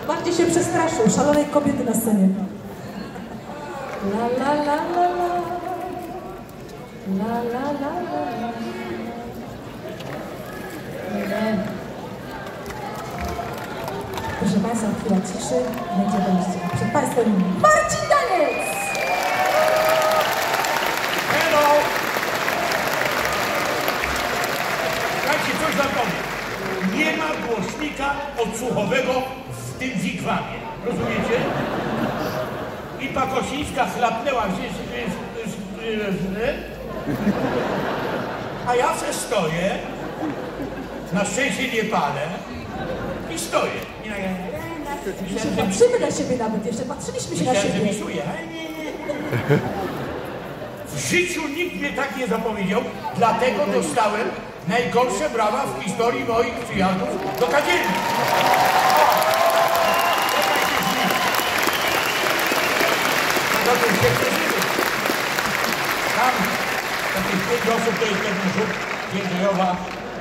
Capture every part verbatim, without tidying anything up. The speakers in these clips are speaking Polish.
Bardziej się przestraszył szalonej kobiety na scenie. La la la la la. La la la la. Nie. Proszę Państwa, chwila ciszy, będzie wejście. Przed Państwem Marcin Daniec! Hello! Słuchajcie, coś wam powiem. Nie ma głośnika odsłuchowego w tym wigwamie. Rozumiecie? I Pakosińska chlapnęła gdzieś, a ja se stoję, na szczęście nie palę i stoję. I na... Jeszcze patrzymy na siebie nawet, jeszcze patrzyliśmy się na siebie. Myślałem, że misuję. W życiu nikt mnie tak nie zapowiedział, dlatego dostałem najgorsze brawa w historii moich przyjazdów do kadzielni. Tam takich pięć osób to jest pewien rzut Jędrzejowa.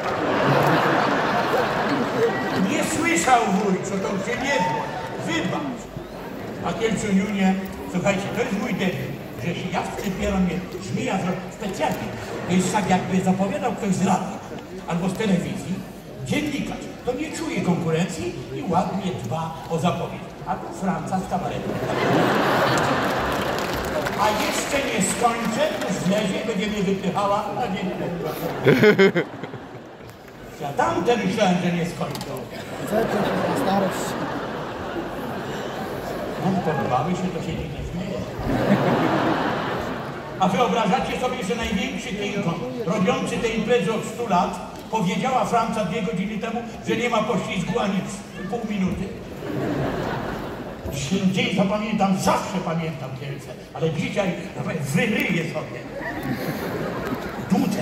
Nie słyszał wuj, co to się nie było. Wybacz. A Kielconiunie, słuchajcie, to jest mój debiut, że się ja wczypieram mnie żmija specjalnie. To jest tak, jakby zapowiadał ktoś z radia albo z telewizji, dziennikarz. To nie czuje konkurencji i ładnie dba o zapowiedź. Albo Franca z kabaretu. A jeszcze nie skończę, to zlezie i będzie mnie wypychała na dzień. Ja tamte myślałem, że nie skończą. No, podobały się, to się nikt nie śmieje. A wyobrażacie sobie, że największy King Kong, robiący te imprezy od stu lat, powiedziała Franca dwie godziny temu, że nie ma poślizgu ani pół minuty? Dzień to pamiętam, zawsze pamiętam Kielce, ale dzisiaj wyryję sobie. Dłużej.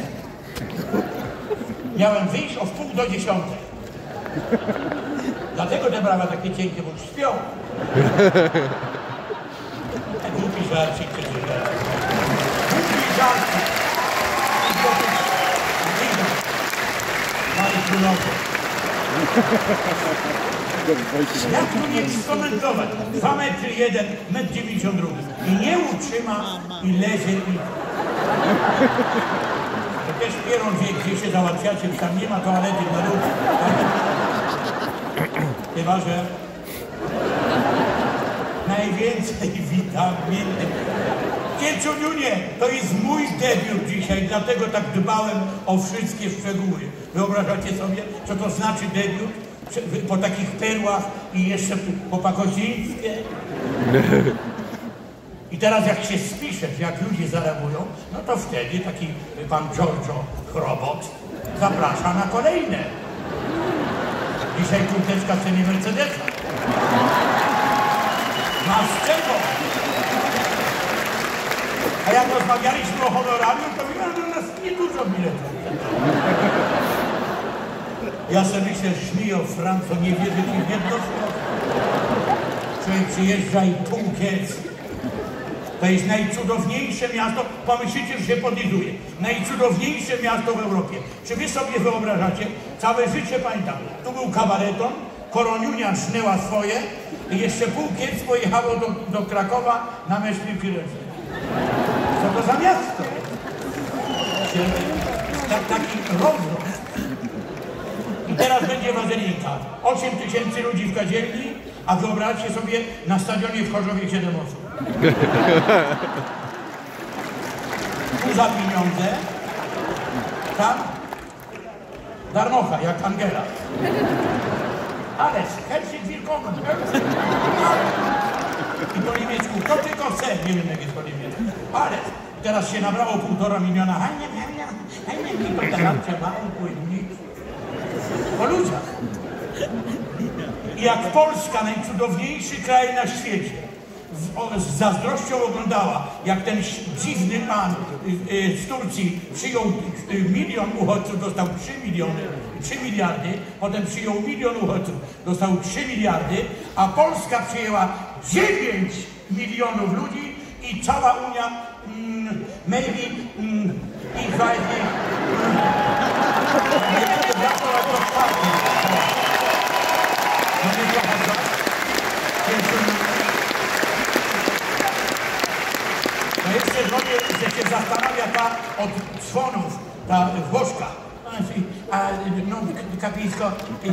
Miałem wyjść o wpół do dziesiątej. Dlatego te brawa takie cienkie, bo śpią. Głupi żarcik, czy coś żarcik. Głupi żarcik. Mali królowie. Jak tu nie skomentować? Dwa metry jeden, metr dziewięćdziesiąt drugi. I nie utrzyma, i lezie, i... To też Pieron wie, gdzie się załatwiacie, tam nie ma toalety dla ludzi. Chyba, że najwięcej witaminy. Kielconiunie, to jest mój debiut dzisiaj, dlatego tak dbałem o wszystkie szczegóły. Wyobrażacie sobie, co to znaczy debiut? Po takich perłach i jeszcze po Pakosińskie. I teraz jak się spiszesz, jak ludzie zareagują, no to wtedy taki pan Giorgio Chrobot zaprasza na kolejne. Dzisiaj kurteczka w cenie Mercedesa. Masz czego? A jak rozmawialiśmy o honorarium, to mówiłem, że nas nie dużo biletów. Ja sobie myślę, żmijo Franco, nie wierzę ci w jedno słowo. Człowiek przyjeżdża i pół Kielc. To jest najcudowniejsze miasto, pomyślicie, że się podlizuje. Najcudowniejsze miasto w Europie. Czy wy sobie wyobrażacie? Całe życie pamiętam. Tu był kabareton, Koroniunia sznęła swoje i jeszcze pół Kielc pojechało do, do Krakowa na mecz piłki ręcznej. Co to za miasto? Tak, taki rozrost. I teraz będzie wazelinka. osiem tysięcy ludzi w kadzielni, a wyobraźcie sobie na stadionie w Chorzowie siedem osób. Tu za pieniądze, tam darmocha, jak Angela. Ależ, herzlich willkommen. I po niemiecku, to tylko ser, nie wiem jak jest po niemiecku. Ależ, teraz się nabrało półtora miliona. Hajnie, hajnie, hajnie, i to teraz trzeba upłynnić. Po ludziach. I jak Polska, najcudowniejszy kraj na świecie, z, o, z zazdrością oglądała, jak ten dziwny pan y, y, z Turcji przyjął y, milion uchodźców, dostał trzy miliony, trzy miliardy, potem przyjął milion uchodźców, dostał trzy miliardy, a Polska przyjęła dziewięć milionów ludzi i cała Unia mm, maybe mm, i fajnie nie będę brakować do czwartej. No nie trochę, ta od dzwonów, ta Włoszka. A no, kapisko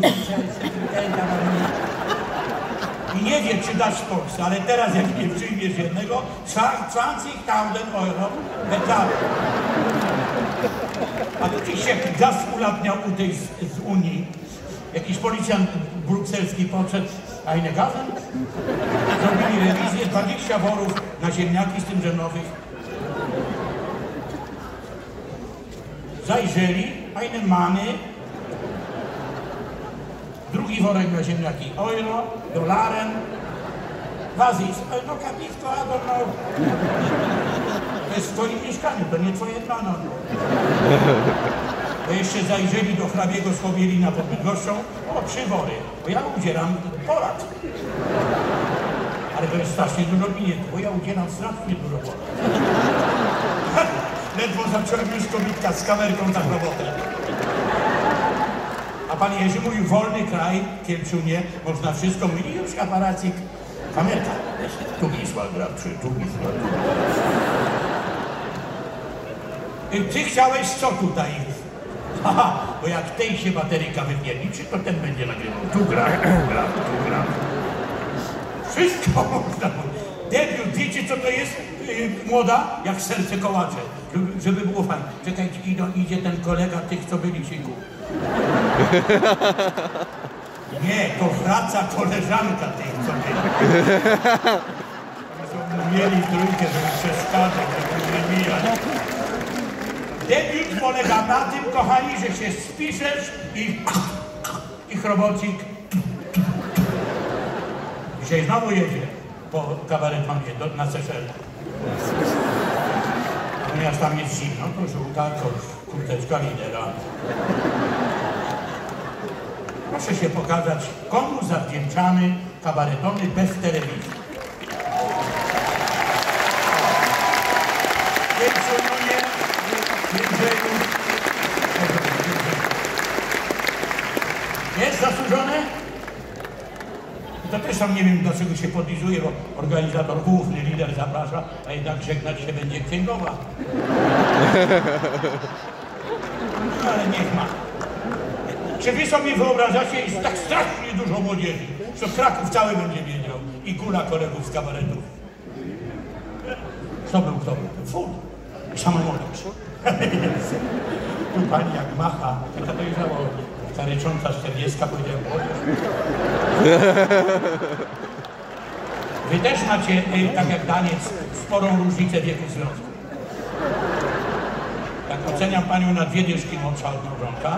i nie wie, czy dasz w Polsce, ale teraz jak nie przyjmiesz jednego, zwanzig tysięcy euro betale. A tu się gaz ulatniał u tej z, z Unii. Jakiś policjant brukselski podszedł, a inne gazem? Zrobili rewizję, dwadzieścia worów na ziemniaki z tym, że nowych. Zajrzeli, a inne mamy. Drugi worek na ziemniaki euro, dolarem. Was ist, no kapisko, I don't know. To jest w twoim mieszkaniu, to nie twoje plano. To jeszcze zajrzeli do hrabiego z Chomielina pod Bydgoszczą. O, trzy wory. Bo ja udzielam porad. Ale to jest strasznie dużo klientów, bo ja udzielam strasznie dużo porad. Ledwo zacząłem już kobitka z kamerką za robotę. A pan Jerzy mówił, wolny kraj, Kielczunie, można wszystko mówić. I już aparacik, kamerka. Tu Wisła gra, tu Wisła. Ty chciałeś co tutaj? Aha, bo jak tej się bateryjka wypierniczy, to ten będzie nagrywał. Tu gra, tu gra, tu gra. Wszystko można. Debiut, wiecie co to jest? Yy, młoda, jak serce kołacze. Żeby, żeby było fajnie. Czekajcie, idą, idzie ten kolega tych, co byli siku. Nie, to wraca koleżanka tych, co byli. Mieli trójkę, żeby przeszkadzać, żeby nie mijać. Debiut polega na tym, kochani, że się spiszesz i, i chrobocik. Dzisiaj znowu jedzie po kabaretmanie na Seszele. Ponieważ tam jest zimno, to żółta kurteczka lidera. Proszę się pokazać, komu zawdzięczamy kabaretony bez telewizji. Jest zasłużone? To też tam nie wiem, dlaczego się podlizuje, bo organizator główny, lider zaprasza, a jednak żegnać się będzie księgowa. No, ale niech ma. Czy wy sobie wyobrażacie, jest tak strasznie dużo młodzieży, że Kraków cały będzie wiedział i kula kolegów z kabaretów. Kto był, kto był? Furt. I sama młodzież. Tu pani jak macha, taka dojrzała, ta rycząca czterdziestka, powiedziałem, młodzież. Wy też macie, tak jak Daniec, sporą różnicę wieku związku. Tak oceniam panią na dwie dyszki młodsza od małżonka.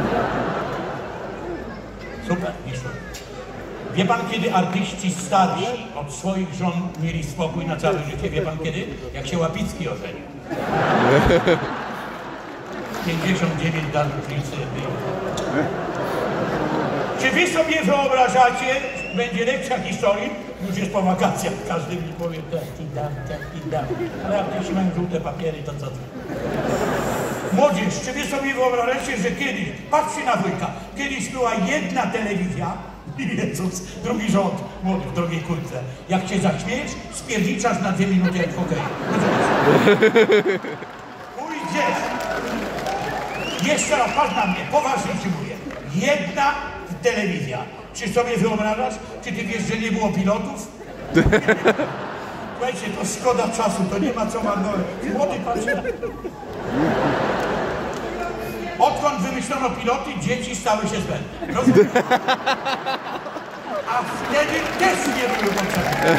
Super, nie super. Wie pan, kiedy artyści starsi od swoich żon mieli spokój na całe życie? Wie pan kiedy? Jak się Łapicki ożenił. pięćdziesiąt dziewięć lat różnicy. Czy wy sobie wyobrażacie, będzie lekcja historii, już jest po wakacjach, każdy mi powie tak i dam, tak i dam. Ale artyści mają żółte papiery, to co to? Młodzież, czy wy sobie wyobrażacie, że kiedyś, patrzcie na wujka, kiedyś była jedna telewizja, Jezus, drugi rząd, młody w drogiej kurtce. Jak cię zaśmiejesz, spierniczasz na dwie minuty jak w hokeju. Pójdziesz. Jeszcze raz, patrz na mnie, poważnie ci mówię. Jedna telewizja. Czy sobie wyobrażasz? Czy ty wiesz, że nie było pilotów? Słuchajcie, to szkoda czasu, to nie ma co marnować. Młody, patrz na... Odkąd wymyślono piloty, dzieci stały się zbędne. Rozumiem? A wtedy też nie były potrzebne.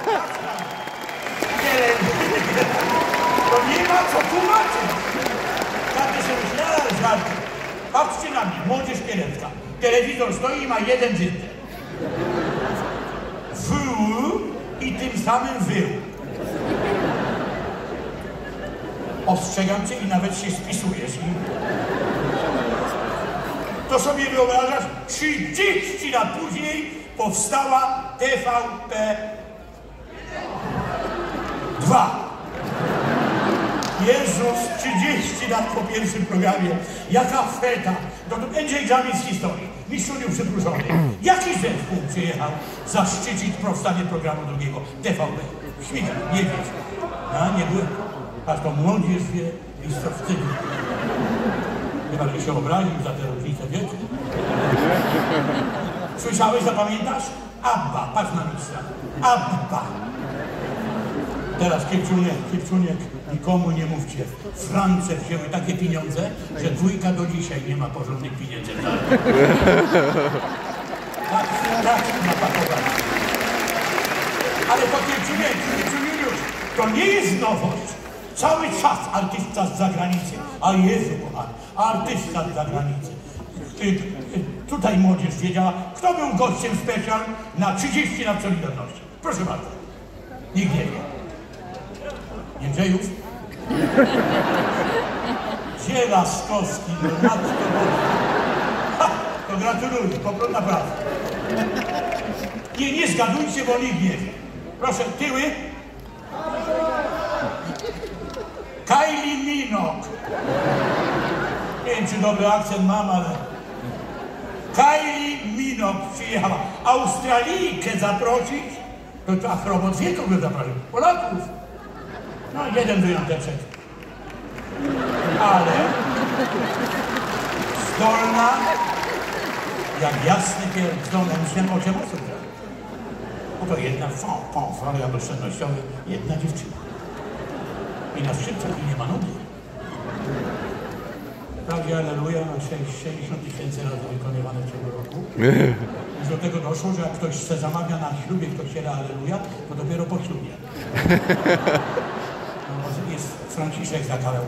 To nie ma co tłumaczyć. Każdy się myśli, ale żarty. Patrzcie na mnie, młodzież kielecka. Telewizor stoi i ma jeden dzyndel. W i tym samym wył. Ostrzegam cię i nawet się spisujesz. To sobie wyobrażasz, trzydzieści lat później powstała T V P dwa. Jezus, trzydzieści lat po pierwszym programie. Jaka feta. To tu będzie egzamin z historii. Mistrzuniu przypróżony. Jaki zespół przyjechał zaszczycić powstanie programu drugiego? T V P. Śmigam, nie wiesz. A nie byłem. Aż to młodzież wie, Mistrz wstydu. Chyba, że się obraził za tę różnicę wieku. Słyszałeś, zapamiętasz? Abba, patrz na mistrza. Abba. Teraz Kiepciuniek, Kiepciuniek, nikomu nie mówcie. France wzięły takie pieniądze, że dwójka do dzisiaj nie ma porządnych pieniędzy. Tak, tak, napakowane. Ale to Kiepciuniek, Kiepciuniusz, to nie jest nowość. Cały czas artysta z zagranicy. A Jezu, kochany, artysta z zagranicy. Y, y, tutaj młodzież wiedziała, kto był gościem specjal na trzydzieści lat Solidarności. Proszę bardzo. Nikt nie wie. Jędrzejów? Zielaskowski, no matko ha, to gratuluję, po prostu naprawdę. Nie, nie zgadujcie, bo nikt nie wie. Proszę, tyły. Kylie Minogue. Nie wiem, czy dobry akcent mam, ale... Kylie Minogue przyjechała. Australijkę zaprosić? To to Afrobot wie, kogo zaprosił? Polaków. No, jeden wyjąteczek. Ale... zdolna, jak jasny pier... zdolna, myślałem o czym osób. No to jedna, fon, fon, wariat oszczędnościowy, jedna dziewczyna. I na szczypcach i nie ma nudy. Prawie Alleluja na sześćdziesiąt tysięcy razy wykonywane w ciągu roku. I do tego doszło, że jak ktoś chce zamawia na ślubie w kościele Alleluja, to dopiero po ślubie. No, jest Franciszek zakazał.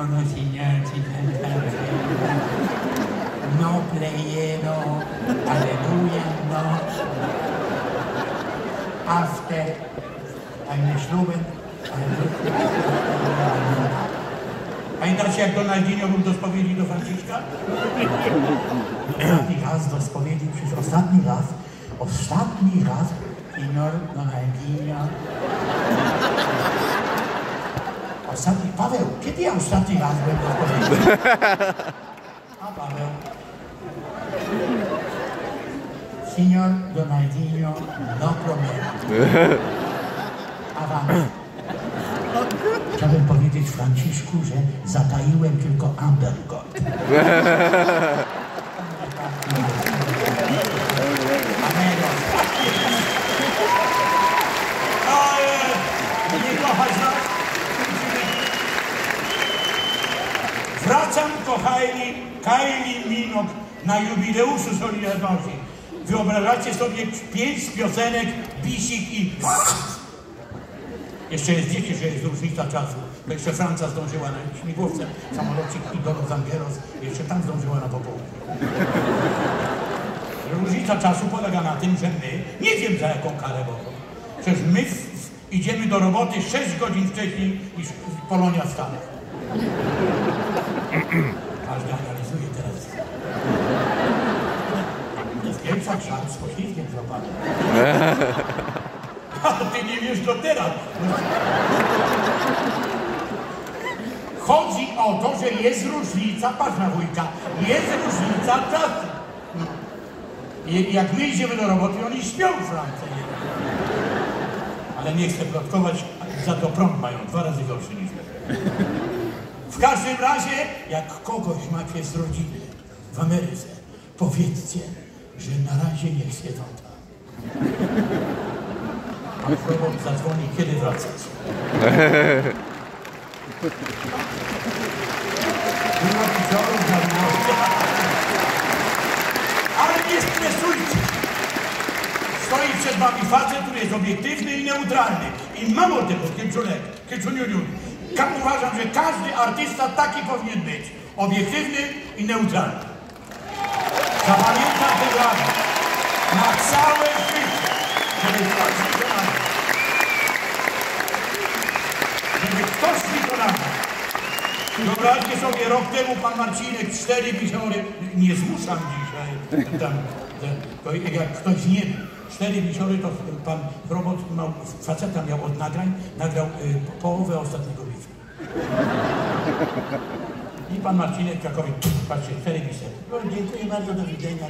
No playero, Alleluja, no. After, tajne ślubem. Pamiętacie, jak Donaldinho był do spowiedzi do Franciszka? Ostatni raz do spowiedzi, przecież ostatni raz, ostatni raz, Signor Donaldinho. Ostatni, Paweł, kiedy ja ostatni raz byłem do spowiedzi? A Paweł. Signor Donaldinho, no problem. Awans. Chciałbym powiedzieć Franciszku, że zataiłem tylko Amber Gold. Nie kochać nas? Wracam, kochani, Kylie Minogue na jubileuszu Solidarności. Wyobrażacie sobie pięć piosenek, bisik i... Jeszcze jest dzieci, że jest różnica czasu. To jeszcze Francja zdążyła na śmigłowce, samolocik i do Los Angeles. Jeszcze tam zdążyła na popołudnie. Różnica czasu polega na tym, że my, nie wiem za jaką karę boką, przecież my w, w, idziemy do roboty sześć godzin wcześniej niż Polonia w Stanach. Każdy analizuje teraz. To jest pierwsza szans z poślizgiem złapany. A ty nie wiesz do teraz. Chodzi o to, że jest różnica, patrz na wujka, jest różnica czasu. I jak my idziemy do roboty, oni śpią w Francji. Ale nie chcę plotkować, za to prąd mają dwa razy gorszy niż my. W każdym razie, jak kogoś macie z rodziny w Ameryce, powiedzcie, że na razie niech siedzą tam. Pan robot zadzwoni, kiedy wracać. Ale nie stresujcie. Stoi przed wami facet, który jest obiektywny i neutralny. I mało tego, Kiepciunek, Kiepciuniuniu. Uważam, że każdy artysta taki powinien być. Obiektywny i neutralny. Zapamiętam te rady. Na całe życie. Żeby ktoś wykonał. Żeby ktoś wykonał. Wyobraźcie sobie, rok temu pan Marcinek, cztery wisiory, nie zmuszam dzisiaj, tam, to jak ktoś nie wie, cztery wisiory, to pan robot miał, faceta miał od nagrań, nagrał y, połowę ostatniego wisiora. I pan Marcinek Krakowi, patrzcie, cztery wisiory. No, dziękuję bardzo, do widzenia.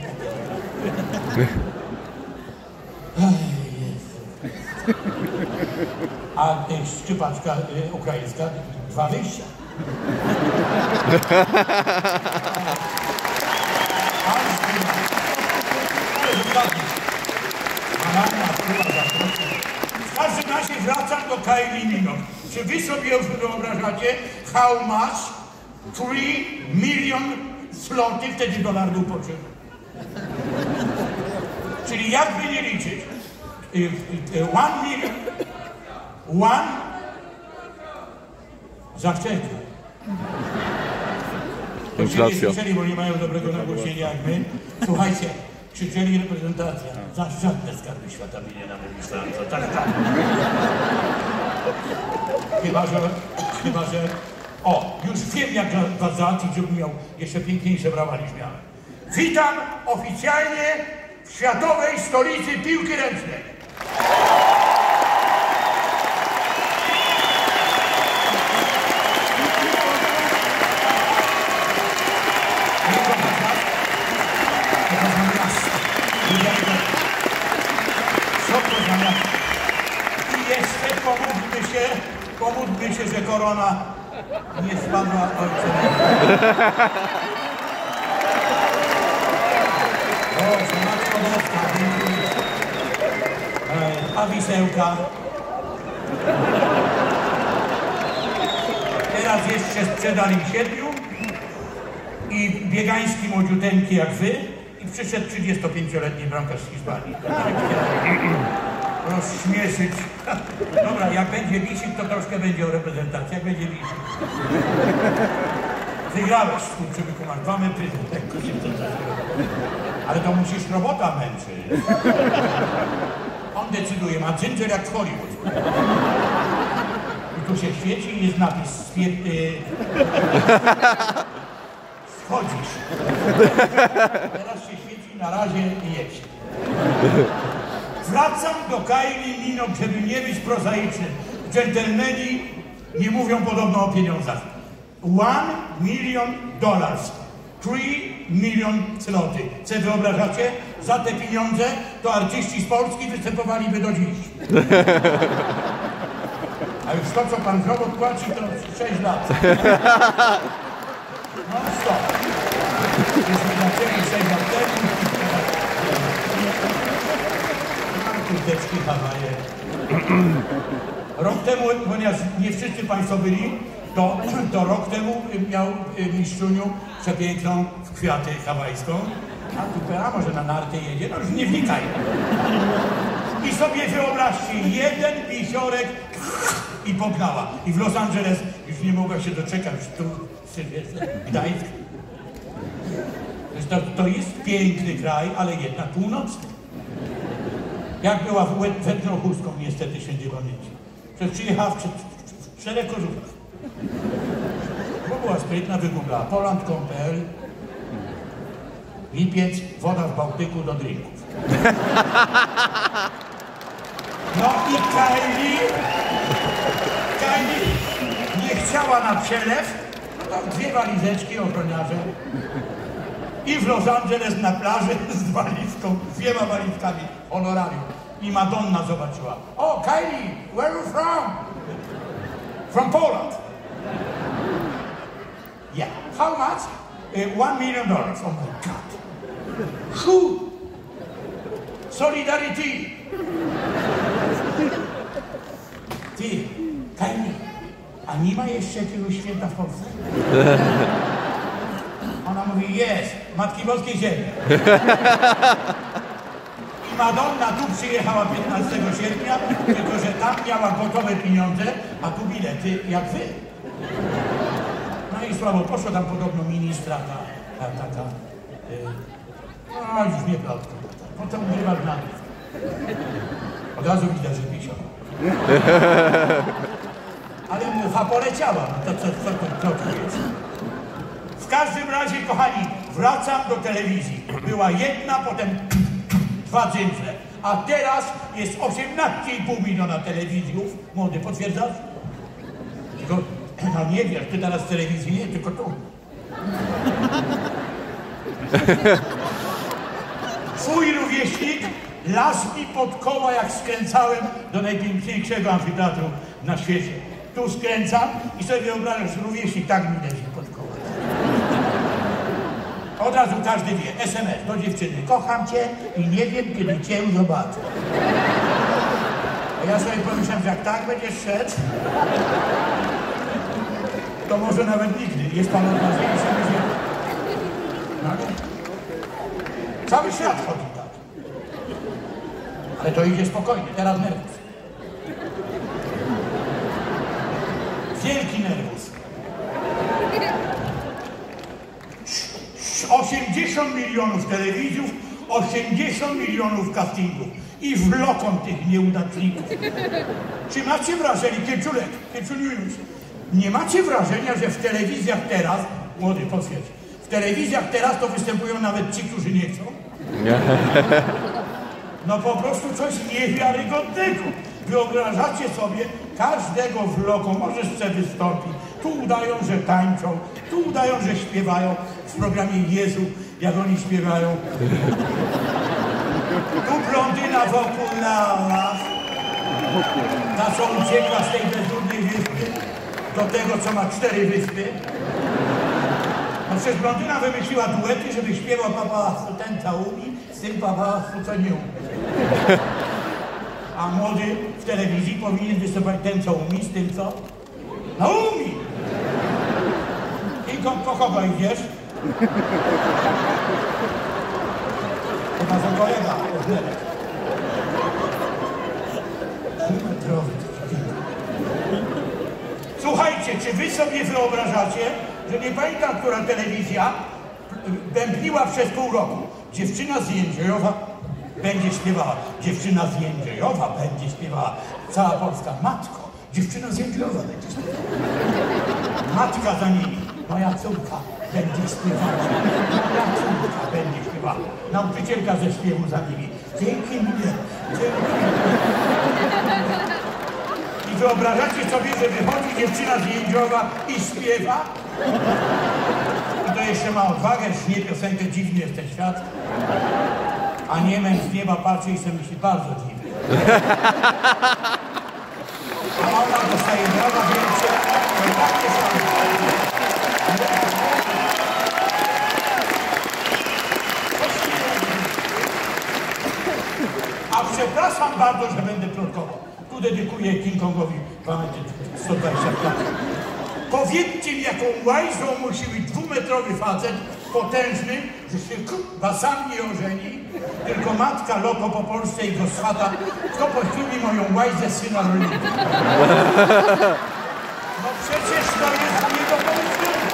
A y, szczypaczka y, ukraińska, dwa wyjścia. W każdym razie wracam do Kylie Minogue. Czy wy sobie wyobrażacie, how much three million złotych, wtedy dolar był potrzebny? Czyli jakby nie liczyć, one million, one, zaczekaj. Inflacja. Krzyczeli, bo nie mają dobrego nagłośnienia jak my. Słuchajcie, krzyczeli reprezentacja. Za żadne skarby świata by nie namówili, to tak, tak. Chyba, że, chyba, że... O, już wiem, jak was załatwić, żebym miał jeszcze piękniejsze brawa niż miałem. Witam oficjalnie w światowej stolicy piłki ręcznej. I jeszcze pomódlmy się, pomódlmy się, że korona nie spadła ojcem. O, matko boska, a wisełka. Teraz jeszcze sprzedali siedmiu i biegański młodziuteńki jak wy i przyszedł trzydziestopięcioletni bramkarz z Hiszpanii. Rozśmieszyć. Dobra, jak będzie wisić, to troszkę będzie o reprezentacji. Jak będzie wisić. Wygrałeś, skurczybyku, masz dwa metry. Ale to musisz robota męczyć. On decyduje, ma ginger jak w Hollywood. I tu się świeci i jest napis spier- schodzisz. Teraz się świeci, na razie jedź. Wracam do Kylie Minogue, żeby nie być prozaicznym. Dżentelmeni nie mówią podobno o pieniądzach. One million dollars. Three million złotych. Co wyobrażacie? Za te pieniądze to artyści z Polski występowaliby do dziś. A już to, co pan Zrobot płaci, to sześć lat. No stop. Jeśli dla ciebie sześć lat temu... Kurdeczki, Hawaje. Rok temu, ponieważ nie wszyscy państwo byli, to, to rok temu miał mistrzuniu przepiękną w kwiaty hawajską. A tu a może na narty jedzie? No już nie wnikaj. I sobie wyobraźcie, jeden wisiorek i pognała. I w Los Angeles już nie mogła się doczekać. Tu Sylwester, Gdańsk. To, to jest piękny kraj, ale jednak północny. Jak była wetną chustką, niestety się nie pamięci. Przecież przyjechała w, w, w czterech kożuchach. Bo była sprytna, wygooglała poland kropka p l, lipiec, woda w Bałtyku do drinków. No i Kylie, Kylie nie chciała na przelew, no to dwie walizeczki, ochroniarze. I w Los Angeles na plaży z walizką, z dwiema walizkami, honorarium. I Madonna zobaczyła. O, Kylie, where are you from? From Poland. Yeah. How much? Uh, one million dollars. Oh my God. Who? Solidarity. Ty, Kylie, a nie ma jeszcze jakiegoś święta w Polsce? Ona mówi, jest, Matki Boskiej Ziemi. I Madonna tu przyjechała piętnastego sierpnia, tylko że tam miała gotowe pieniądze, a tu bilety jak wy. No i słabo poszło, tam podobno ministra, ta, ta, taka, yy, no już nie plotko, potem używasz na nich. Od razu widać, że pisał. Ale mucha poleciała, no to co, co, co, co tu jest? W każdym razie, kochani, wracam do telewizji. Była jedna, potem dwa dzynże. A teraz jest osiemnaście i pół miliona telewizjów. Młody, potwierdzasz? Tylko, no nie wiesz, ty teraz w telewizji nie, tylko tu. Twój rówieśnik las mi pod koła, jak skręcałem do najpiękniejszego amfiteatru na świecie. Tu skręcam i sobie wyobrażasz, rówieśnik tak mi leci pod koła. Od razu każdy wie, es em es do dziewczyny, kocham cię i nie wiem, kiedy cię zobaczę. A ja sobie pomyślałem, że jak tak będziesz szedł, to może nawet nigdy. Jest pan odważniejszy niż ja. No, cały świat chodzi tak. Ale to idzie spokojnie, teraz nerwus. Wielki nerwus. osiemdziesiąt milionów telewizów, osiemdziesiąt milionów castingów i wlokon tych nieudaczników. Czy macie wrażenie, Kieczulek, Kieczuniusz, nie macie wrażenia, że w telewizjach teraz, młody, potwierdź, w telewizjach teraz to występują nawet ci, którzy nie chcą? No po prostu coś niewiarygodnego. Wyobrażacie sobie każdego vlogu, może chce wystąpić, tu udają, że tańczą, tu udają, że śpiewają w programie Jezu, jak oni śpiewają. Tu blondyna wokół nas, ta co uciekła z tej bezludnej wyspy do tego, co ma cztery wyspy. No przecież blondyna wymyśliła duety, żeby śpiewał papałasu ten co umie, z tym papałasu co nie umie. A młody w telewizji powinien występować ten, co umie, z tym, co? No umie! I po kogo idziesz? To nasz kolega. Słuchajcie, czy wy sobie wyobrażacie, że nie pamiętam, która telewizja bębniła przez pół roku. Dziewczyna z Jędrzejowa będzie śpiewała. Dziewczyna z Jędrzejowa będzie śpiewała. Cała Polska. Matko, dziewczyna z Jędrzejowa będzie śpiewała. Matka za nimi. Moja córka będzie śpiewała. Moja córka będzie śpiewała. Nauczycielka ze śpiewu za nimi. Dzięki mnie. Dzięki mnie. I wyobrażacie sobie, że wychodzi dziewczyna z Jędrzejowa i śpiewa? I to jeszcze ma odwagę, śnie piosenkę Dziwny jest ten świat. A Niemen z nieba patrzy i sobie myśli, bardzo dziwny. A ona dostaje droga więcej, to tak jest tam. A przepraszam bardzo, że będę plotkował. Tu dedykuję King Kongowi pamięci sto dwadzieścia lat. Powiedzcie mi, jaką łajzą musi być dwumetrowy facet, potężny, że się chyba sam nie ożeni, tylko matka loko po Polsce i go swata, kto poślubi moją łajzę syna rolnika. No przecież to jest nie do pomyślenia.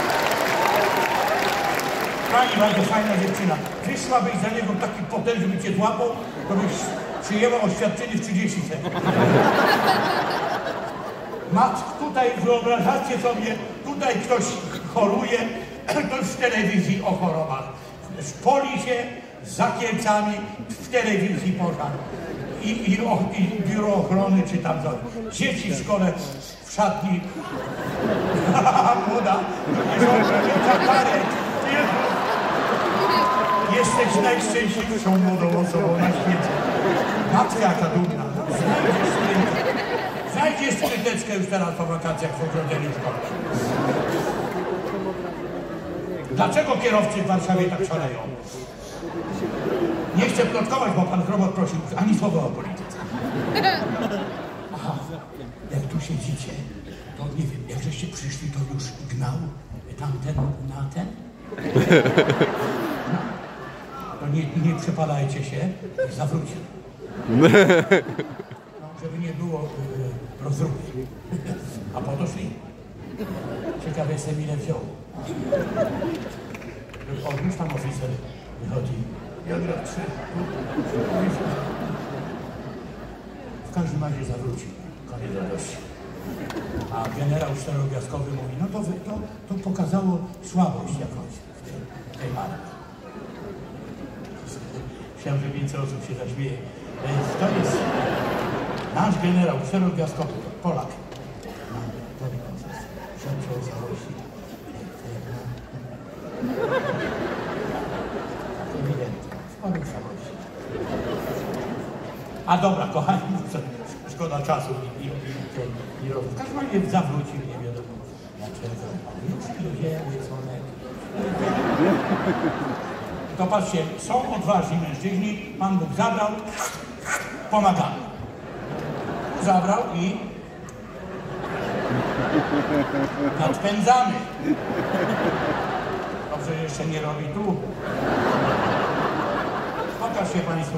Pani bardzo fajna dziewczyna. Wyszłabyś za niego taki potężny, by cię złapał, to byś przyjęła oświadczenie w trzydzieści sekund. Mat, tutaj wyobrażacie sobie, tutaj ktoś choruje, ktoś w telewizji o chorobach. Szpoli się za Kielcami w telewizji pożar. I, i, o, I biuro ochrony czy tam coś. Dzieci w szkole, w szatni. Młoda, katarek. Jesteś najszczęśliwszą młodą osobą na świecie. Matka jaka dumna. Znajdziesz skryteczkę już teraz po wakacjach w ogrodzeniu szkolnym. Dlaczego kierowcy w Warszawie tak szaleją? Nie chcę plotkować, bo pan Chrobot prosił ani słowa o polityce. Aha, jak tu siedzicie, to nie wiem, jak żeście przyszli, to już gnał tamten na ten? No, to nie, nie przepadajcie się, zawrócił. No, żeby nie było y, rozruchu. A po to szli. Ciekawe jestem, ile wziął. O, już tam oficer wychodzi. I od razu trzy. W każdym razie zawrócił. Koniec radości. A generał czterogwiazdkowy mówi, no to, to, to pokazało słabość jakąś w tej, w tej armii. Myślałem, że więcej osób się zaśmieje. Więc to jest nasz generał czterogwiazdkowy, Polak. A dobra, kochani, szkoda czasu i, i, i, i, i w każdym razie zawrócił, nie wiadomo dlaczego. Już idziemy, dzwonek. To patrzcie, są odważni mężczyźni, Pan Bóg zabrał, pomagamy. Zabrał i nadpędzamy. Dobrze, jeszcze nie robi tu. Pokaż się Państwu.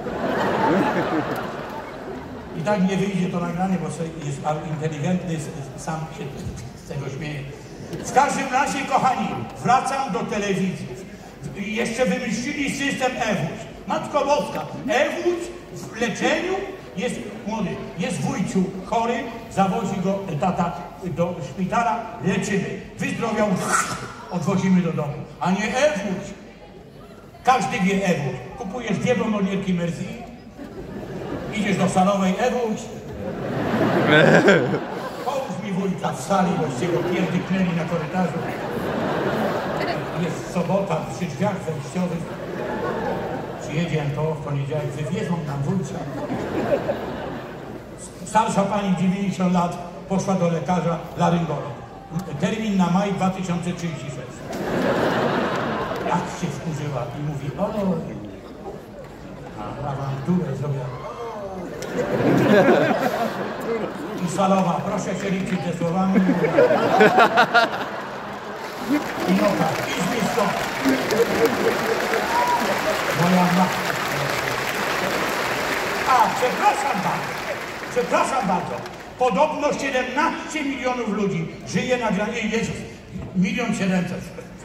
I tak nie wyjdzie to nagranie, bo jest inteligentny, sam się z tego śmieje. W każdym razie, kochani, wracam do telewizji. Jeszcze wymyślili system E-wódź. Matko Boska, E-wódź w leczeniu jest młody, jest wujciu chory, zawozi go tata do szpitala, leczymy. Wyzdrowiał, odwozimy do domu. A nie E-wódź. Każdy wie E-wódź. Kupujesz dwie bombonierki Merci, idziesz do salowej E-wódź. Połóż mi wujka w sali, boście go pierdyknęli na korytarzu. Jest sobota przy drzwiach wejściowych. Przyjedzie to w poniedziałek, wywiezą nam wujca. Starsza pani, dziewięćdziesiąt lat, poszła do lekarza laryngolog. Termin na maj dwa tysiące trzydziesty szósty. Jak się wkurzyła i mówi, o, a awanturę zrobiła. I salowa, proszę się liczyć ze słowami. I no tak, idź mi stąd. Moja matka. A, przepraszam bardzo, przepraszam bardzo. Podobno siedemnaście milionów ludzi żyje na granicy, jest milion siedemset.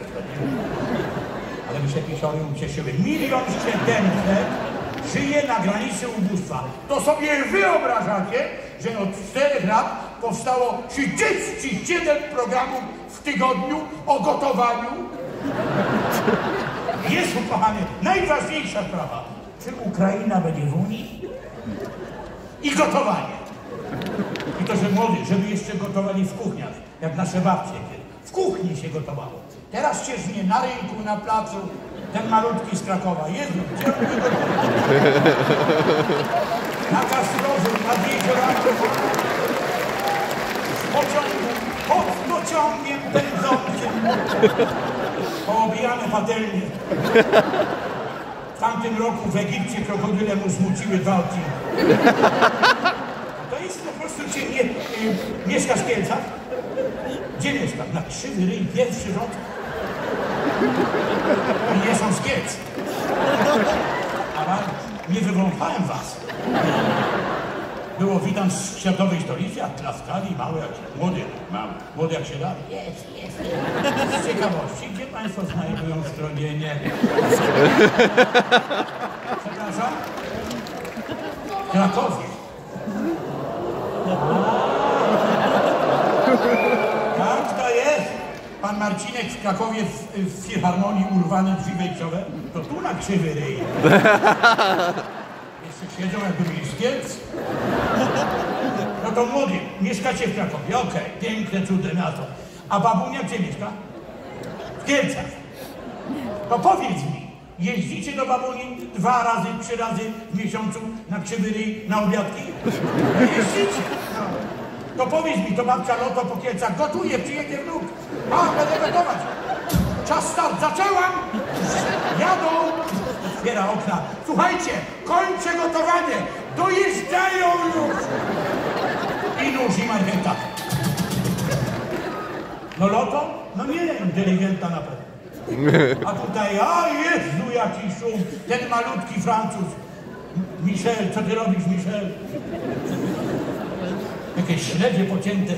Ale mi się pisiory ucieszyły. Milion siedemset żyje na granicy ubóstwa. To sobie wyobrażacie, że od czterech lat powstało trzydzieści siedem programów w tygodniu o gotowaniu. Jezu kochany, najważniejsza sprawa. Czy Ukraina będzie w Unii? I gotowanie. I to, że młody, żeby jeszcze gotowali w kuchniach, jak nasze babcie. W kuchni się gotowało. Teraz się żnie na rynku, na placu, ten malutki z Krakowa. Jezu, gdzie on by gotował? Na Kasprozu, nad jeziorami. Z pociągu, pod pociągiem pędzącym. Poobijane patelnie. W tamtym roku w Egipcie krokodyle mu zmuciły dwa odcinki. To jest po prostu, gdzie nie, y, mieszkasz w Kielcach? Gdzie mieszkasz? Na Krzywy Ryj, pierwszy rząd. I nie są z Kielc. Ale nie wywąchałem was. Było witam z światowej stolicy, a klaskali, mały jak się, młody, mały, młody jak się da. Jest, jest, jest. Z ciekawości, gdzie Państwo znajdują stronienie? Przepraszam? W Krakowie. Tak to jest. Pan Marcinek w Krakowie w, w Filharmonii urwane drzwi wejściowe, to tu na Krzywy Ryj. Jeszcze siedzą jakby byli z Kielc. No to młody, mieszkacie w Krakowie, okej, okay, piękne, cudne miasto. A babunia gdzie mieszka? W Kielcach. To powiedz mi, jeździcie do babuni dwa razy, trzy razy w miesiącu na Krzywy Ryj, na obiadki? No jeździcie. No. To powiedz mi, to babcia Loto po Kielcach gotuje, przyjedzie wnuk. A, będę gotować. Czas start, zaczęłam. Jadą. Otwiera okna. Słuchajcie, kończę gotowanie. Dojeżdżają już. I nóż i marchewka. No Loto? No nie, inteligenta na pewno. A tutaj, a Jezu, jaki szum. Ten malutki Francuz. Michel, co ty robisz, Michel? Jakieś śledzie pocięte.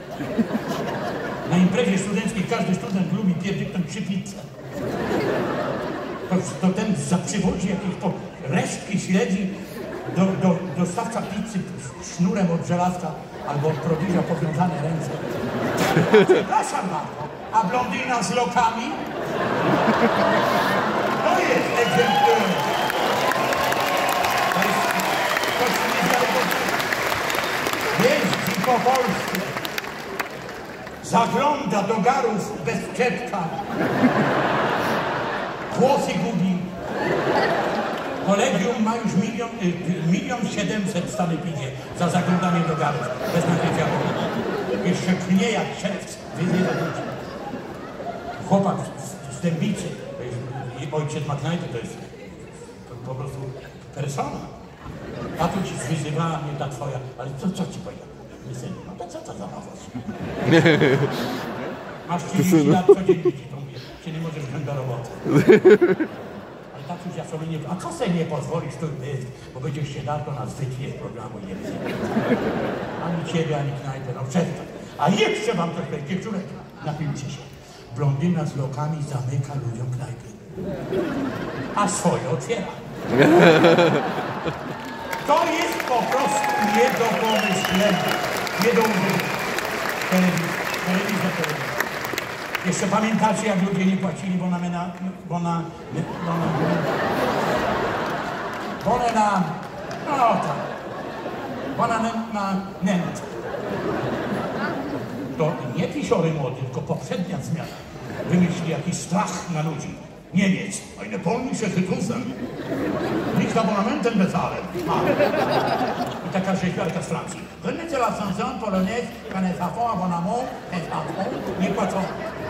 Na imprezie studenckiej każdy student lubi pierdyknąć trzy pizze. To, to ten zaprzywodzi jakieś po resztki śledzi do, do, dostawca pizzy sznurem od żelazka albo od prodiża powiązane ręce. Przepraszam bardzo, a blondyna z lokami? To jest egzemplarz. To jest coś niewiarygodnego. Jeździ po Polsce. Zagląda do garów bez czepka. Włosy gubi. Kolegium ma już milion, y, milion siedemset w sanepidzie za zaglądanie do garów bez nakrycia. Jeszcze klnie jak szewc. Chłopak z Dębicy. To jest, i ojciec McKnighty to jest to po prostu persona. A tu ci zwyzywała mnie ta twoja, ale co, co ci powiedział? Syn, no to co to za owoc? Masz trzydzieści lat, codziennie ci to mówię, czy nie możesz wziąć do roboty. Ale tatuś, ja sobie nie... A co sobie nie pozwolisz tu być, bo będziesz się dał, to nas wytnie z programu, nie wiem. Ani ciebie, ani knajpę, no przestań. A jeszcze wam coś powiedzieć, dziewczynek, napijcie się. Blondyna z lokami zamyka ludziom knajpy. A swoje otwiera. To jest po prostu nie do pomyślenia, nie do użycia. Telewizja, telewizja, telewizja. Jeszcze pamiętacie, jak ludzie nie płacili, bo na mena, bo na, bo na, bo na, na no tak, bo na, na nęt. To nie pisiory młody, tylko poprzednia zmiana wymyśli jakiś strach na ludzi. Niemiec, eine polnische Hytusem. Nicht abonamentem bezahlen. I taka rzeźbiarka z Francji. Connaissez la chanson polonaise, quand elle a abonnement, elle a nie płacą.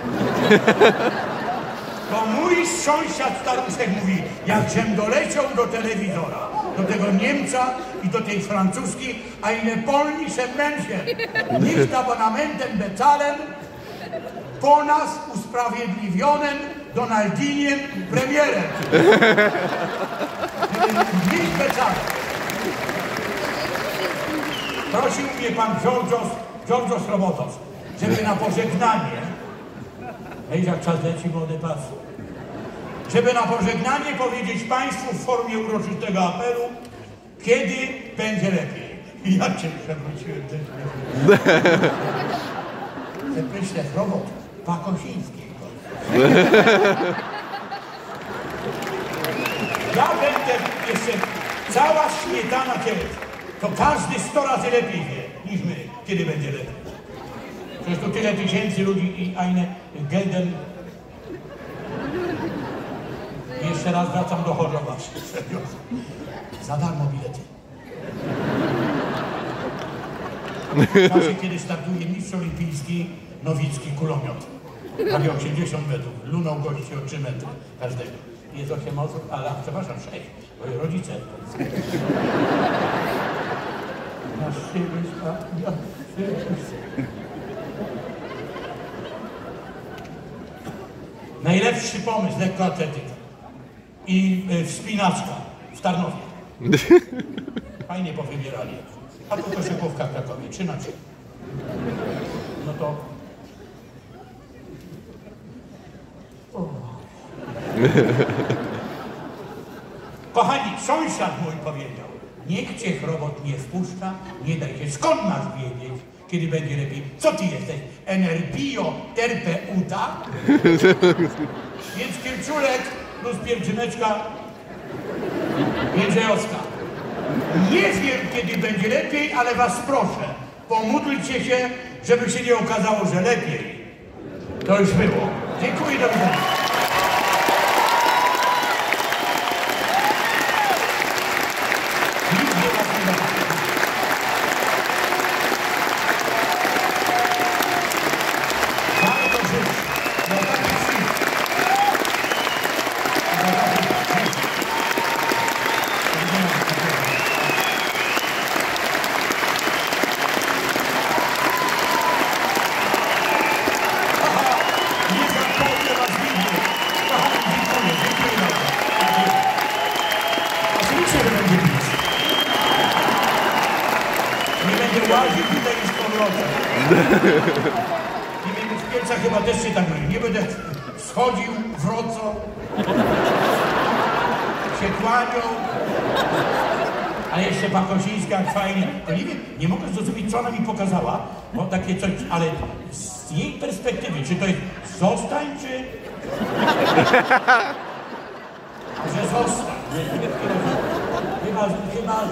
To mój sąsiad staruszek mówi, jak żem doleciał do telewizora, do tego Niemca i do tej francuski, a ile polnische Menschen, nicht abonamentem bezahlen, po nas usprawiedliwionym Donaldiniem premierem. Nikt bezahlen. Prosił mnie pan Georgios, Georgios Robotos, żeby na pożegnanie, hej, jak czas leci, młody pas, żeby na pożegnanie powiedzieć państwu w formie uroczystego apelu, kiedy będzie lepiej. I ja cię przewróciłem też. Myślę, robot Pakosiński. Ja będę jeszcze cała śmietana ciebie. To każdy sto razy lepiej wie niż my, kiedy będzie lepiej. Przecież tu tyle tysięcy ludzi i eine Gelden. Jeszcze raz wracam do Chorzowa. Serio. Za darmo bilety. W czasie, kiedy startuje mistrz olimpijski Nowicki kulomiot. Prawie osiemdziesiąt metrów. Lunął gości o trzy metry każdego. Jest osiem osób, ale przepraszam, sześć. Bo rodzice. Na siebie, na najlepszy pomysł, lekkoatletyka i y, wspinaczka w Tarnowie. Fajnie powybierali. A tu koszykówka w Krakowie, trzy na trzy. No to... O. Kochani, sąsiad mój powiedział, niech cię robot nie wpuszcza, nie daj się. Skąd masz wiedzieć, kiedy będzie lepiej? Co ty jesteś? Energio terpeuta? Więc Kielczulek plus pielgrzymeczka Jędrzejowska. Nie wiem, kiedy będzie lepiej, ale was proszę, pomódlcie się, żeby się nie okazało, że lepiej. To już było. Dziękuję, do widzenia. Łaził tutaj z powrotem. Nie wiem, w Kielcach chyba też się tak mówi. Nie będę schodził, wrocą, się kłaniał. A jeszcze Pakosińska, jak fajnie. To nie wiem, nie mogę zrozumieć, co ona mi pokazała, bo takie coś, ale z jej perspektywy, czy to jest zostań, czy... Że zostań. Chyba, chyba...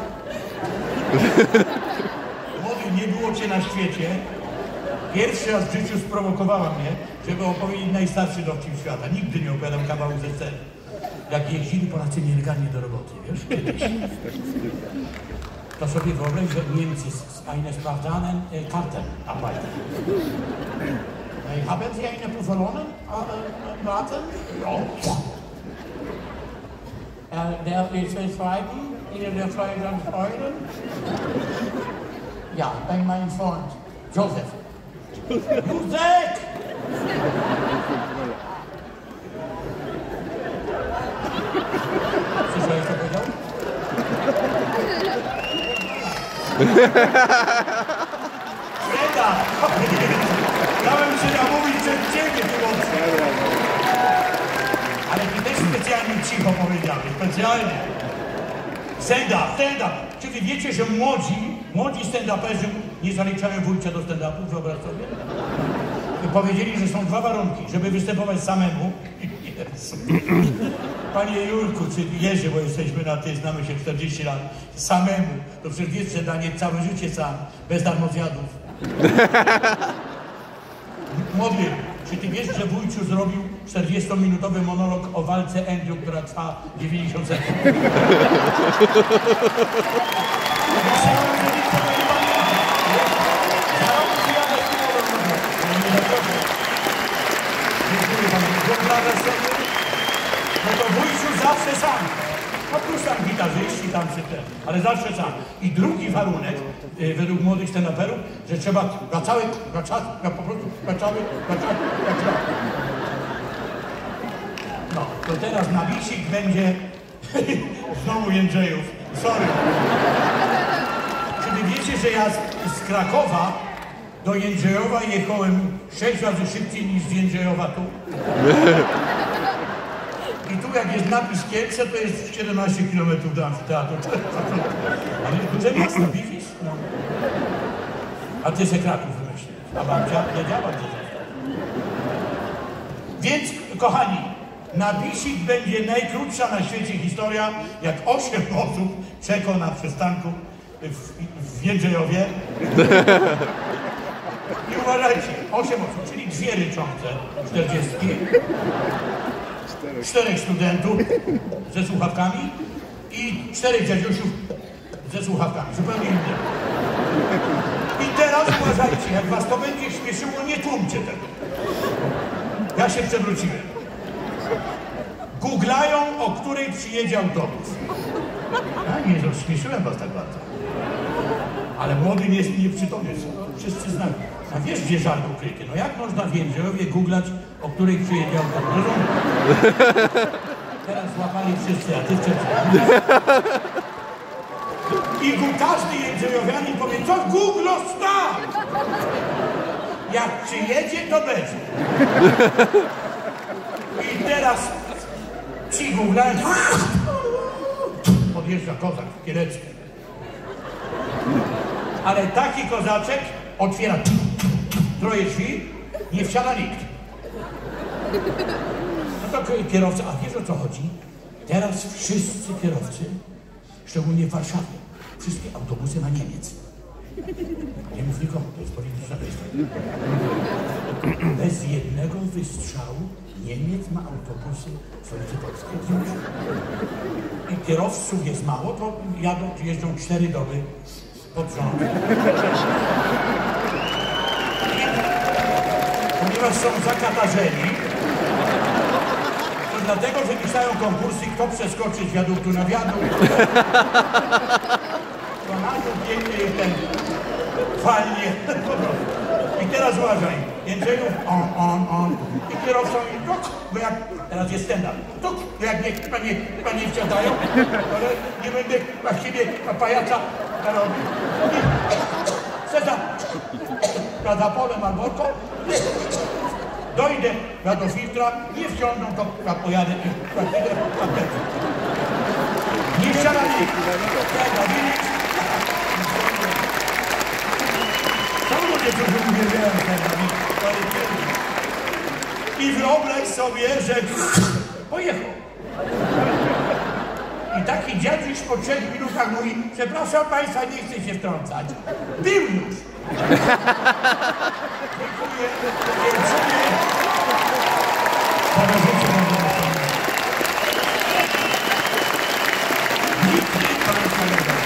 Nie było cię na świecie. Pierwszy raz w życiu sprowokowała mnie, żeby opowiedzieć najstarszy dowcip świata. Nigdy nie opowiadam kawału ze sceny. Jak jeździli Polacy nielegalnie do roboty, wiesz? Kiedyś. To sobie wyobraź, że Niemcy z eine sprawdzanen kartę arbeiten. Haben Sie eine Pufferone, äh, Braten? Ja. Äh, darf ich es schreiben? Ihnen der Freude freuen? Ja, bei meinem Freund, Joseph. Joseph! Słyszałeś to powiedział? Freda! Dałem się namówić przed ciebie, ty. Ale ty też specjalnie cicho powiedziałeś, specjalnie. Stand-up, stand-up. Czy wy wiecie, że młodzi, młodzi stand-uperzy nie zaliczają wujcia do stand-upu, wyobraź sobie? Powiedzieli, że są dwa warunki, żeby występować samemu. Panie Jurku, czy Jerzy, bo jesteśmy na tej, znamy się czterdzieści lat, samemu, to przecież wiesz, że danie całe życie sam, bez darmozjadów. Młody, czy ty wiesz, że wujciu zrobił czterdziestominutowy monolog o walce Andrew, która trwa dziewięćdziesiąt sekund? No to wujciu zawsze sam. No plus tam gitarzyści, tam czy ten, ale zawsze sam. I drugi warunek, y, według młodych stand-uperów, że trzeba na cały, na czas, na po prostu, na cały, na czas, na czas. No, to teraz na Wisik będzie znowu Jędrzejów. Sorry. Czy wy wiecie, że ja z, z Krakowa do Jędrzejowa jechałem sześć razy szybciej niż z Jędrzejowa tu? I tu jak jest napis Kielce, to jest siedemnaście kilometrów do amfiteatru. Ale gdzie miasto, widzisz? No. A ty się Kraków wymyślisz. A babcia wiedziała, gdzie został. Więc, kochani, na Wisik będzie najkrótsza na świecie historia, jak osiem osób czeka na przystanku w, w Jędrzejowie. I uważajcie, osiem osób, czyli dwie ryczące, czterdziestki. Czterech studentów ze słuchawkami i czterech dziadziusiów ze słuchawkami, zupełnie inne. I teraz uważajcie, jak was to będzie śmieszyło, nie tłumcie tego. Ja się przewróciłem. Googlają, o której przyjedzie autobus. Ja nie rozśmieszyłem was tak bardzo. Ale młody nie, nie przytomny, wszyscy znają. A wiesz, gdzie żart ukryty? No jak można w Jędrzejowie googlać, o której przyjedzie autobus? Rozumiem. Teraz złapali wszyscy, a ty wcześniej. I każdy Jędrzejowianin powie, co Google stał? Jak przyjedzie, to będzie. I teraz ci googlają. Podjeżdża kozak kielecki. Ale taki kozaczek otwiera troje drzwi, nie wsiada nikt. No to kierowca, a wiesz o co chodzi? Teraz wszyscy kierowcy, szczególnie w Warszawie, wszystkie autobusy na Niemiec. Nie mów nikomu, to jest polityczna kwestia. Bez jednego wystrzału Niemiec ma autobusy w stolicy polskiej. I kierowców jest mało, to jadą, jeżdżą cztery doby pod rząd. Ponieważ są zakatarzeni, to dlatego wymyślają konkursy, kto przeskoczy z wiaduktu na wiadukt. To na to pięknie jest ten fajnie. I teraz uważaj, Jędrzejów, on, on, on. I kierowcą i tuk, bo jak, teraz jest stand-up, tuk, bo jak nie, chyba nie, chyba nie wsiadają, ale nie będę właściwie pajaca robił. Seta, za polem albo to, dojdę do filtra, nie wsiądą, to ja pojadę i właściwie aptece. Nie wsiada nikt. Są ludzie, którzy uwielbiają stand-up. I wyobraź sobie, że pojechał. I taki dziadziuś po trzech minutach mówi, przepraszam państwa, nie chcę się wtrącać. Był już. Dziękuję, dziękuję. Powodzenia na Nikt nie państwa nie da.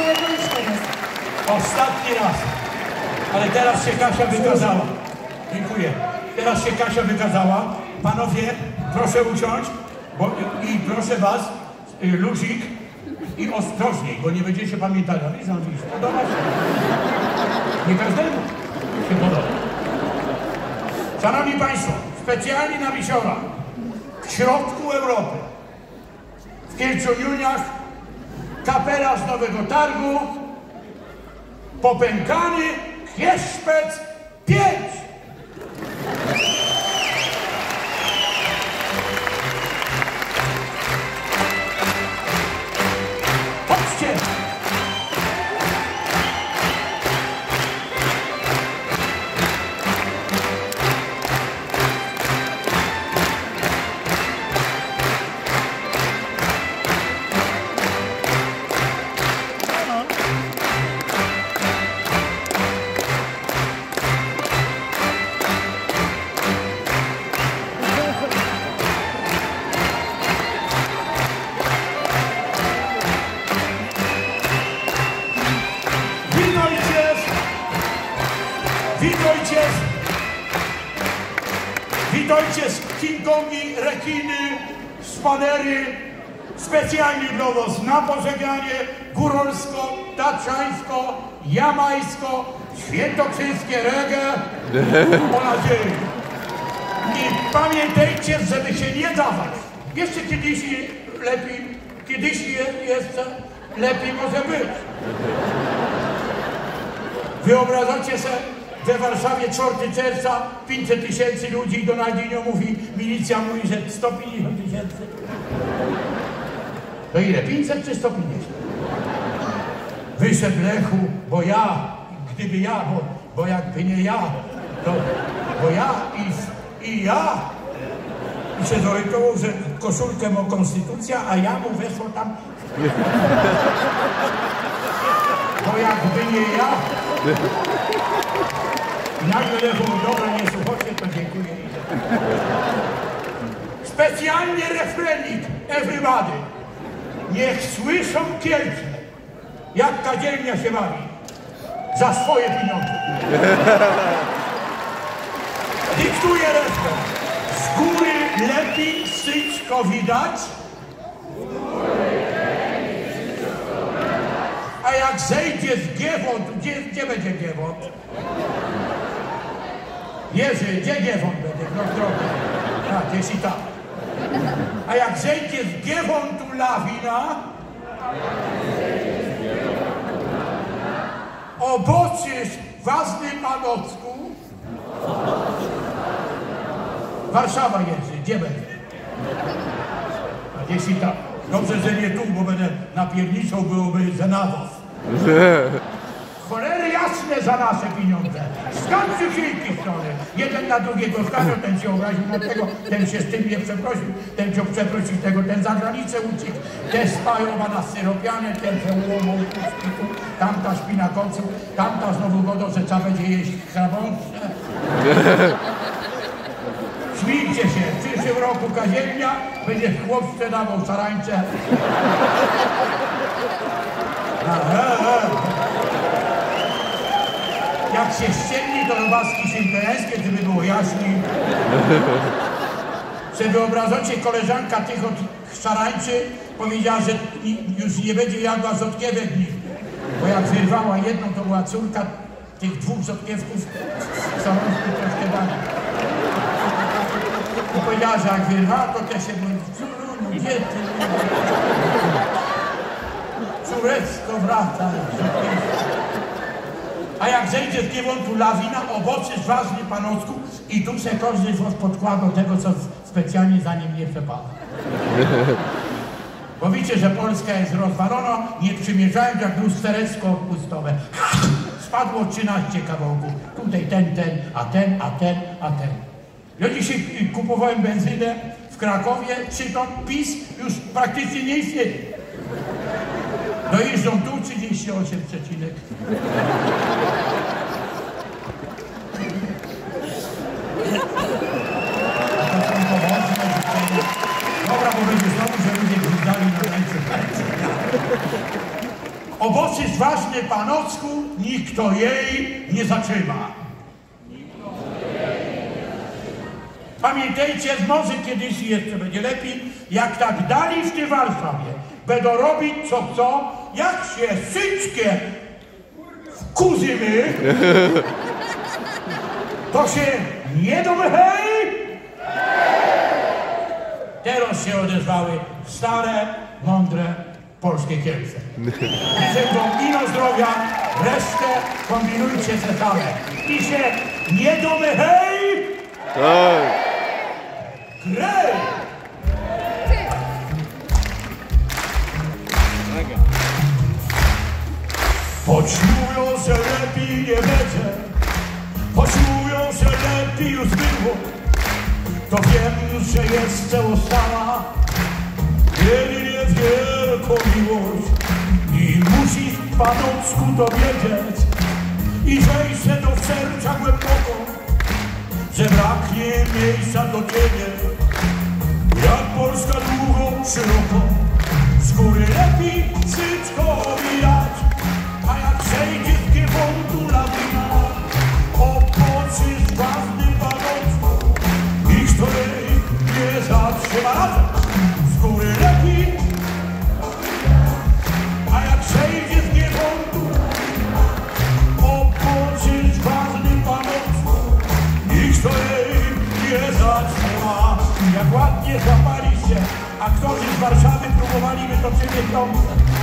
egoistą jest. Ostatni raz. Ale teraz się Kasia wykazała. Dziękuję. Teraz się Kasia wykazała. Panowie, proszę usiąść. Bo, i proszę was, y, luzik i ostrożniej, bo nie będziecie pamiętali. Ale znam dziś. Podoba się. Nie każdemu się podoba. Szanowni Państwo, specjalnie na Wisiora, w środku Europy, w Kielczoniuniach, kapela z Nowego Targu, popękany Kieszpec pięć. Chodźcie! Witajcie, witajcie King Kongi, rekiny, spanery, specjalnie dla was na pożegnanie góralsko, tatrzańsko, jamajsko, świętokrzyskie reggae, o nadziei. I pamiętajcie, żeby się nie dawać. Jeszcze kiedyś lepiej, kiedyś jeszcze lepiej może być. Wyobrażacie sobie, we Warszawie czwartego czerwca pięćset tysięcy ludzi i Donaldinho mówi, milicja mówi, że sto pięćdziesiąt tysięcy. To ile? pięćset czy sto pięćdziesiąt? Wyszedł Lechu, bo ja, gdyby ja, bo, bo jakby nie ja, to, bo ja i, i ja. I się zorientował, że koszulkę ma konstytucja, a ja mu weszło tam. Bo jakby nie ja. Nagle Lechu, dobra, nie słuchajcie, to dziękuję. Specjalnie refrenik, everybody. Niech słyszą Kielce, jak ta dzielnia się bawi. Za swoje pieniądze. Dyktuję refren. Z góry lepiej wszystko widać. A jak zejdzie z Giewont, gdzie, gdzie będzie Giewont? Jerzy, gdzie Giewont będzie? No drogę. A, gdzieś i tam. A jak zejdzie z Giewontu lawina, oboczysz ważny Panocku, Warszawa Jerzy, gdzie będzie? A gdzieś i tam. Dobrze, że nie tu, bo będę napierniczał, byłoby za nawóz. Cholery jasne za nasze pieniądze. Skąd przysiłki strony? Jeden na drugiego stawiał, ten się obraził na tego, ten się z tym nie przeprosił, ten się przeprosił tego, ten za granicę uciekł, ten spajowa na syropianie, ten się ułomał tu, tamta śpi na końcu, tamta znowu godą, że trzeba będzie jeść chrabączne. Śmijcie się, w przyszłym roku kazielnia będzie chłop sprzedawał szarańcze. Jak się ściemni, to robaski świętojańskie, żeby było jaśniej. Sobie wyobrażacie, koleżanka tych od szarańczy powiedziała, że już nie będzie jadła rzodkiewek nigdy. Bo jak wyrwała jedną, to była córka tych dwóch rzodkiewków w szarańsku troszkę dalej. I powiedziała, że jak wyrwała, to też się mówi, córuniu, gdzie ty? Córeczko wraca. A jak zejdzie z Giewontu lawina, owoce z ważny Panocku i tu se każdy z was podkłada tego, co specjalnie za nim nie przepada. Bo wiecie, że Polska jest rozwalona, nie przymierzając jak lustereczko odpustowe. Spadło trzynaście kawałków. Tutaj ten, ten, a ten, a ten, a ten. Ja dzisiaj kupowałem benzynę w Krakowie, trzy ton, PiS już praktycznie nie istnieje. Dojeżdżą tu trzydzieści osiem przecinek. Dobra, bo będzie znowu, że ludzie gwizdali na tańce. Owoce Pomocy ważny panocku, nikt to jej nie zatrzyma. Pamiętajcie, może kiedyś jeszcze będzie lepiej, jak tak dali w tej Warszawie będą robić co chcą, jak się wszystkie wkurzymy, to się nie domy hej! Teraz się odezwały stare, mądre polskie Kielce. Życzę wam ino zdrowia, resztę kombinujcie se same. I się nie domy hej! Tak. Grej! Poczują się lepiej nie będzie, poczują się lepiej już było, to wiem, że jeszcze ostała jedynie wielką miłość i musisz panocku to wiedzieć i wejść się do serca głęboko, że braknie miejsca do ciebie, jak Polska długo, szeroko, z góry lepiej wszystko widać, a jak przejdzie z kiewontu lawina, opoczysz ważny panocku, nikt to jej nie zatrzyma razem, z góry lepiej, a jak przejdzie z kiewontu lawina, opoczysz ważny panocku, nikt to jej nie zatrzyma. Jak ładnie złapaliście, a którzy z Warszawy próbowali by to ciebie ciągnąć.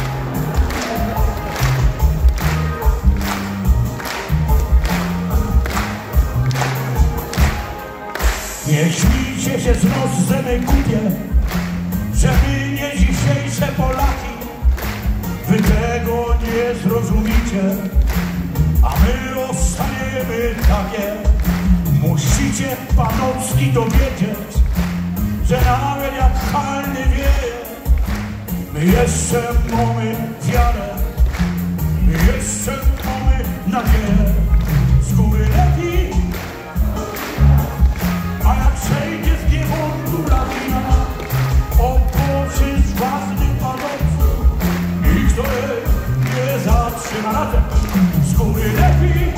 Nie śmijcie się z nos, że my głupie, że my nie dzisiejsze Polaki, wy tego nie zrozumicie, a my rozstaniemy takie. Musicie panocki dowiedzieć, że nawet jak halny wieje, my jeszcze mamy wiarę, my jeszcze mamy nadzieję. Z góry lepiej, a jak przejdzie z kiewontu lawina, opoczysz ważny panocku, nikt to jej nie zatrzyma razem. Z góry lepiej,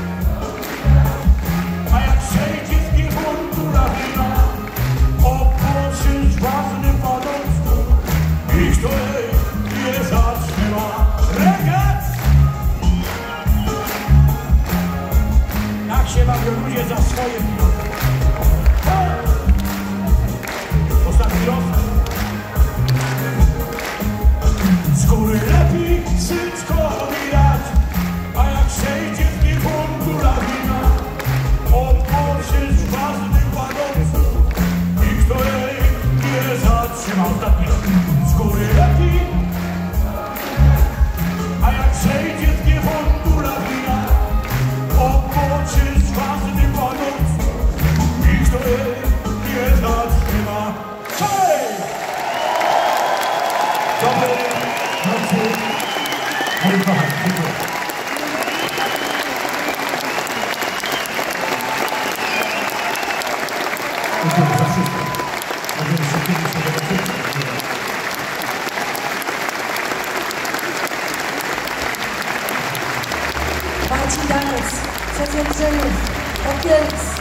a jak przejdzie z kiewontu lawina, opoczysz ważny panocku, nikt to jej nie zatrzyma. Reget! Tak się bawią ludzie za swoje piwo. Ostatni raz. Z góry lepiej wszystko widać, a jak przejdzie z kiewontu lawina, opoczysz ważny panocku, nikt to jej nie zatrzyma. Ostatni raz. Z góry lepiej, a jak przejdzie z kiewontu lawina, opoczysz ważny panocku, nikt to jej nie zatrzyma. Cześć! Dobrej nocy, moi kochani. Dziękuję. Dziękuję za wszystko. Możemy się kiedyś nie zobaczyć. Marcin Daniec, Przedsięwzięciów, Okielc.